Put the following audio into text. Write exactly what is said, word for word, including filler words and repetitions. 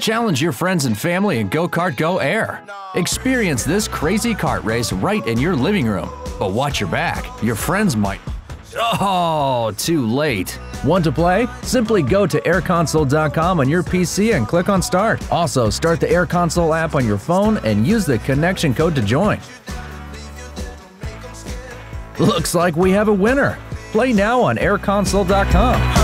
Challenge your friends and family in GoKartGo Air. Experience this crazy kart race right in your living room. But watch your back, your friends might… Oh, too late. Want to play? Simply go to air console dot com on your P C and click on Start. Also, start the AirConsole app on your phone and use the connection code to join. Looks like we have a winner. Play now on air console dot com.